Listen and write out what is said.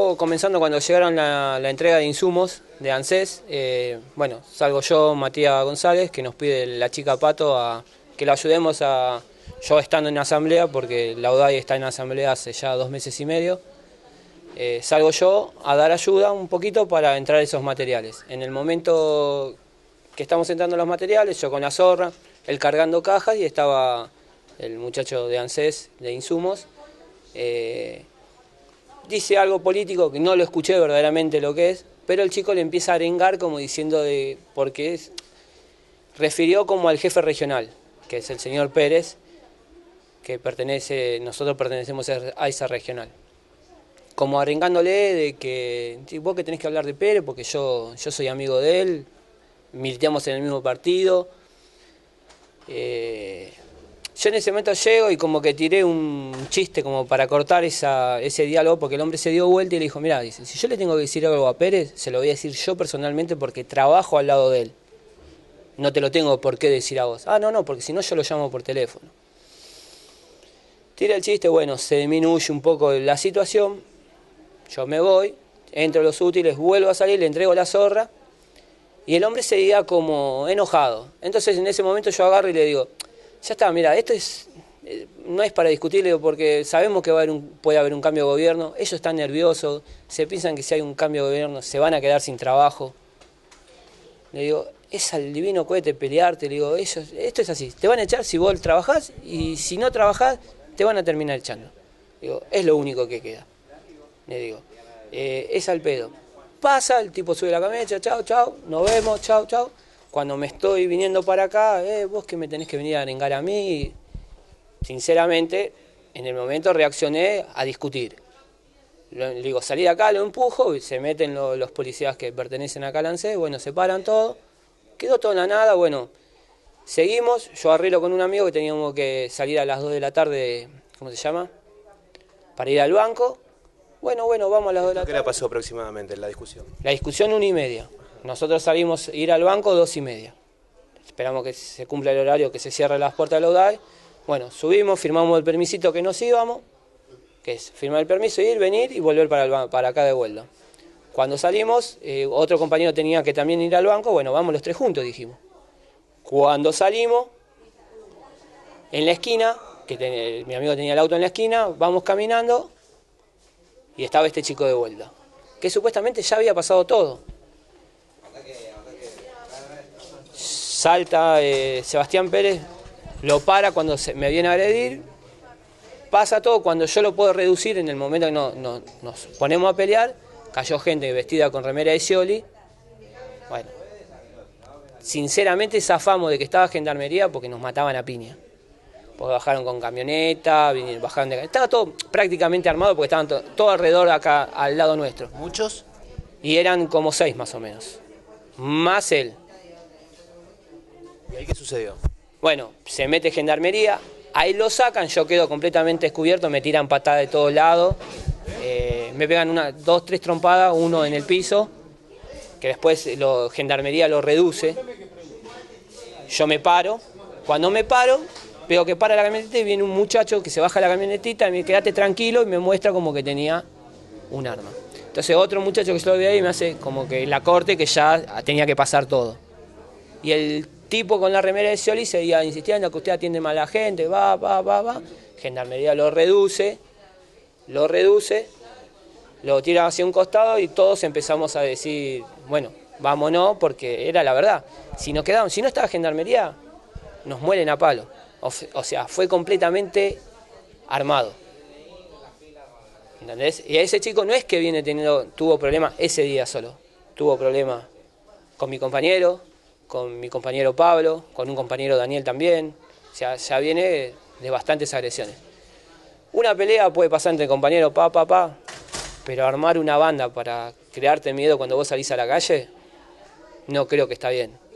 todo comenzando cuando llegaron la entrega de insumos de ANSES. Bueno, salgo yo, Matías González, que nos pide la chica Pato que la ayudemos yo estando en asamblea, porque la UDAI está en asamblea hace ya 2 meses y medio. Salgo yo a dar ayuda un poquito para entrar esos materiales. En el momento que estamos entrando los materiales, yo con la zorra, él cargando cajas y estaba el muchacho de ANSES de insumos. Dice algo político que no lo escuché verdaderamente lo que es, pero el chico le empieza a arengar como diciendo porque refirió como al jefe regional, que es el señor Pérez, que nosotros pertenecemos a esa regional. Como arengándole de que vos que tenés que hablar de Pérez porque yo soy amigo de él, militamos en el mismo partido. Yo en ese momento llego y como que tiré un chiste como para cortar ese diálogo, porque el hombre se dio vuelta y le dijo, mirá, dice, si yo le tengo que decir algo a Pérez, se lo voy a decir yo personalmente porque trabajo al lado de él. No te lo tengo por qué decir a vos. Ah, no, porque si no yo lo llamo por teléfono. Tira el chiste, bueno, se disminuye un poco la situación, yo me voy, entro a los útiles, vuelvo a salir, le entrego la zorra y el hombre seguía como enojado. Entonces en ese momento yo agarro y le digo, ya está, mira, esto no es para discutirle porque sabemos que puede haber un cambio de gobierno, ellos están nerviosos, se piensan que si hay un cambio de gobierno se van a quedar sin trabajo. Le digo, es al divino cohete pelearte, le digo, esto es así, te van a echar si vos trabajás y si no trabajás te van a terminar echando. Digo, es lo único que queda. Le digo, es al pedo. Pasa, el tipo sube la camioneta, chao, nos vemos, chao. Cuando me estoy viniendo para acá, vos que me tenés que venir a arengar a mí. Sinceramente, en el momento reaccioné a discutir. Le digo, salí de acá, lo empujo, y se meten los policías que pertenecen acá al ANSES, bueno, se paran todo. Quedó todo en la nada, bueno, seguimos. Yo arreglo con un amigo que teníamos que salir a las 2 de la tarde, ¿cómo se llama? Para ir al banco. Bueno, vamos a las 2 de la tarde. ¿Qué le pasó aproximadamente en la discusión? La discusión 1:30. Nosotros salimos a ir al banco 2:30. Esperamos que se cumpla el horario, que se cierren las puertas de la UDAI. Bueno, subimos, firmamos el permisito que nos íbamos, que es firmar el permiso, ir, venir y volver para acá de vuelta. Cuando salimos, otro compañero tenía que también ir al banco, bueno, vamos los tres juntos, dijimos. Cuando salimos, en la esquina, mi amigo tenía el auto en la esquina, vamos caminando y estaba este chico de vuelta, que supuestamente ya había pasado todo. Salta Sebastián Pérez, lo para cuando me viene a agredir, pasa todo, cuando yo lo puedo reducir en el momento que nos ponemos a pelear, cayó gente vestida con remera de Scioli. Bueno, sinceramente zafamos de que estaba gendarmería porque nos mataban a piña. Porque bajaron con camioneta, bajaron estaba todo prácticamente armado porque estaban todo alrededor acá al lado nuestro. ¿Muchos? Y eran como 6 más o menos, más él. ¿Y ahí qué sucedió? Bueno, se mete gendarmería, ahí lo sacan, yo quedo completamente descubierto, me tiran patadas de todos lados, me pegan 2, 3 trompadas, uno en el piso, que después gendarmería lo reduce. Yo me paro, cuando me paro, veo que para la camioneta y viene un muchacho que se baja la camionetita y me dice, quédate tranquilo, y me muestra como que tenía un arma. Entonces otro muchacho que yo lo ve ahí me hace como que la corte que ya tenía que pasar todo. Y el tipo con la remera de Scioli seguía insistiendo que usted atiende mal a la gente, va. Gendarmería lo reduce, lo tira hacia un costado y todos empezamos a decir, bueno, vámonos, porque era la verdad. Si no estaba gendarmería, nos mueren a palo. O sea, fue completamente armado. ¿Entendés? Y ese chico no es que tuvo problemas ese día solo, tuvo problemas con mi compañero Pablo, con un compañero Daniel también. O sea, ya viene de bastantes agresiones. Una pelea puede pasar entre compañeros, pero armar una banda para crearte miedo cuando vos salís a la calle, no creo que está bien.